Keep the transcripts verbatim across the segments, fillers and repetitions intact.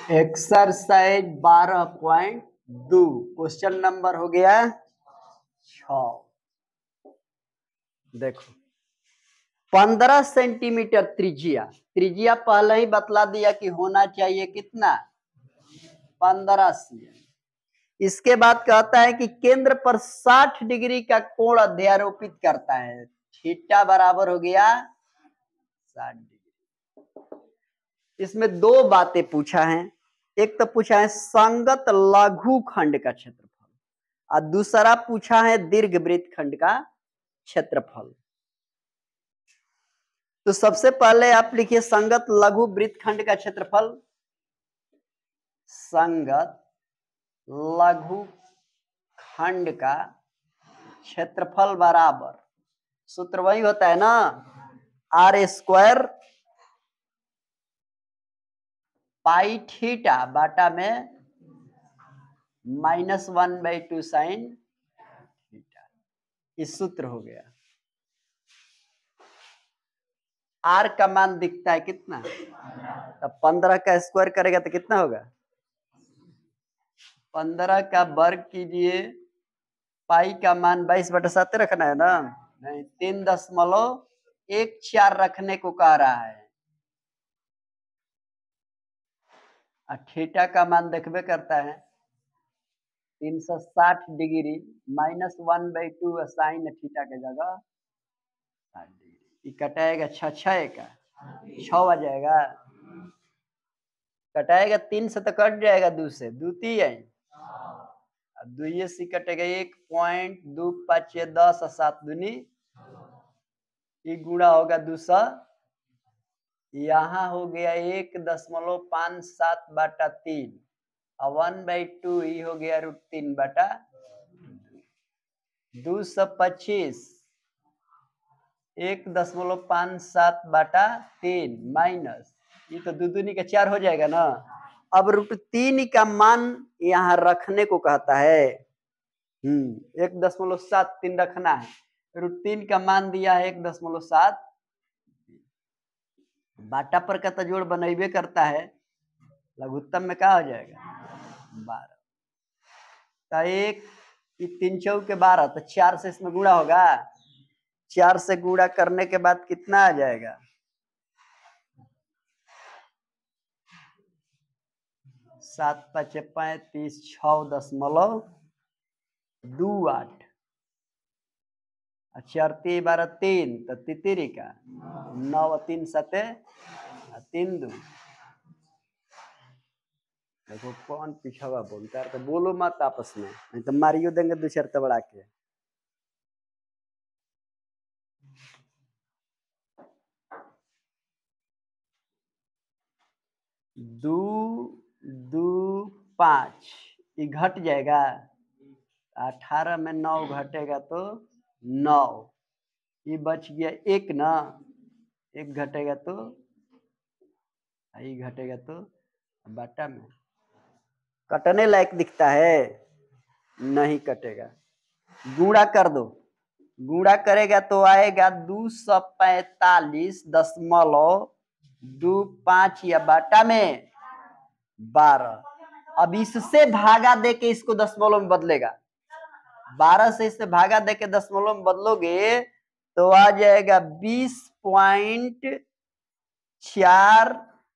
Exercise बारह point दो question number हो गया छ। देखो पंद्रह सेंटीमीटर त्रिज्या त्रिज्या पहले ही बतला दिया कि होना चाहिए कितना पंद्रह सीएम। इसके बाद कहता है कि केंद्र पर साठ डिग्री का कोण अध्यारोपित करता है। थीटा बराबर हो गया साठ डिग्री। इसमें दो बातें पूछा है, एक तो पूछा है संगत लघु खंड का क्षेत्रफल और दूसरा पूछा है दीर्घ वृत्त खंड का क्षेत्रफल। तो सबसे पहले आप लिखिए संगत लघु वृत्त खंड का क्षेत्रफल। संगत लघु खंड का क्षेत्रफल बराबर सूत्र वही होता है ना, आर स्क्वायर पाई थीटा बाटा में minus one by two sine theta. इस सूत्र हो गया। आर का मान दिखता है कितना, तो पंद्रह का स्क्वायर करेगा तो कितना होगा, पंद्रह का वर्ग कीजिए, पाई का मान बाईस बटा सात रखना है ना, नहीं तीन दशमलव एक चार रखने को कह रहा है। थीटा का मान देखबे करता है तीन सौ साठ degree minus one by two sine theta के जगह साठ डिग्री। कटाएगा छह छह का छह आ जाएगा, कटाएगा तीन से तो कट जाएगा, दो से दो ती है दुए से कटेगा एक पॉइंट दो पाँच दस सात दुनी गुणा होगा दो सौ, यहाँ हो गया एक दशमलव पांच सात बाटा तीन और वन बाई टू ही हो गया रूट तीन बाटा दो सौ पच्चीस, एक दशमलव पांच सात बाटा तीन माइनस ये तो दो दूनी का चार हो जाएगा ना। अब रूट तीन का मान यहाँ रखने को कहता है, हम्म एक दशमलव सात तीन रखना है। रूट तीन का मान दिया है एक दशमलव सात, बाटा पर का तो जोड़ बनेबे करता है, लघुत्तम में क्या हो जाएगा बारह, तो एक तीन चौक के बारह, तो चार से इसमें गुणा होगा, चार से गुणा करने के बाद कितना आ जाएगा, सात पचे पैंतीस छ दशमलव दो आठ, चार तीन बारह तीन तो तितिरी का नौ तीन सते तीन दो। देखो कौन पिछावा बोलता है, तो बोलो मत आपस में, नहीं तो मारियो देंगे दो चार तबड़ा के। दो दो पाँच ये घट जाएगा, अठारह में नौ घटेगा तो नौ, ये बच गया एक ना, एक घटेगा तो ये घटेगा तो बाटा में कटने लायक दिखता है, नहीं कटेगा। गुणा कर दो, गुणा करेगा तो आएगा दो सौ पैतालीस दशमलव दो पाँच या बाटा में बारह। अब इससे भागा दे के इसको दशमलव में बदलेगा, बारह से इससे भागा दे के दशमलव में बदलोगे तो आ जाएगा बीस पॉइंट चार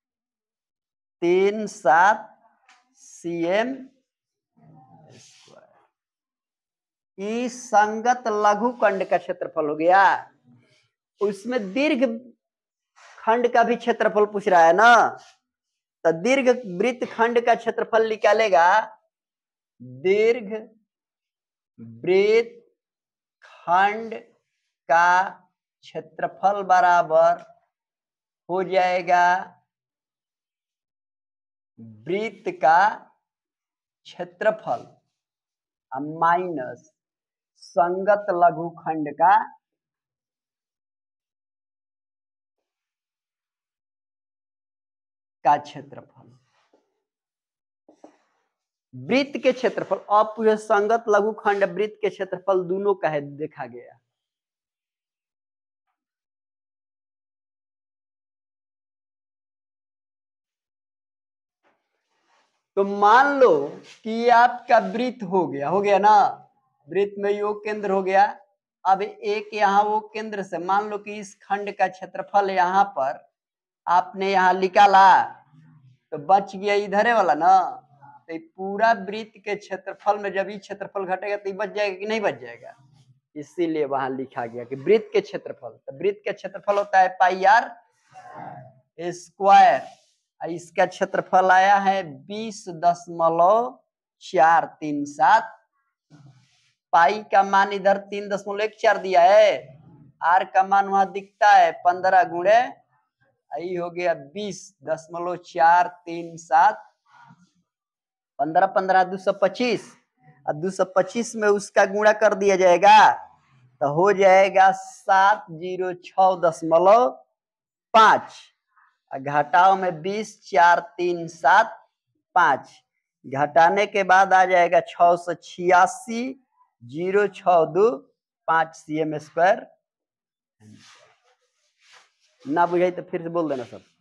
तीन सात सी एम स्क्वायर। ई संगत लघु खंड का क्षेत्रफल हो गया। उसमें दीर्घ खंड का भी क्षेत्रफल पूछ रहा है ना, तो दीर्घ वृत्त खंड का क्षेत्रफल निकालेगा, दीर्घ वृत्त खंड का क्षेत्रफल बराबर हो जाएगा वृत्त का क्षेत्रफल माइनस संगत लघु खंड का का क्षेत्रफल। वृत्त के क्षेत्रफल, अब पूरे संगत लघु खंड वृत्त के क्षेत्रफल दोनों का है देखा गया। तो मान लो कि ये आपका वृत्त हो गया हो गया ना, वृत्त में योग केंद्र हो गया। अब एक यहाँ वो केंद्र से मान लो कि इस खंड का क्षेत्रफल यहाँ पर आपने यहाँ निकाला, तो बच गया इधरे वाला ना। तो पूरा वृत्त के क्षेत्रफल में जब ये क्षेत्रफल घटेगा तो बच जाएगा कि नहीं बच जाएगा, इसीलिए वहां लिखा गया कि वृत्त के क्षेत्रफल। तो वृत्त के क्षेत्रफल होता है पाई आर स्क्वायर, इसका क्षेत्रफल आया है बीस दशमलव चार तीन सात। पाई का मान इधर तीन दशमलव एक चार दिया है, आर का मान वहां दिखता है पंद्रह गुणे आई हो गया बीस दशमलव चार तीन सात। पंद्रह पंद्रह दो सौ पच्चीस, और दो सौ पच्चीस में उसका गुणा कर दिया जाएगा तो हो जाएगा सात जीरो छ दशमलव पांच। घटाओ में बीस चार तीन सात पांच, घटाने के बाद आ जाएगा छह सौ छियासी जीरो छ दो पांच सी एम स्क्वायर। ना बुझाई तो फिर से बोल देना सब।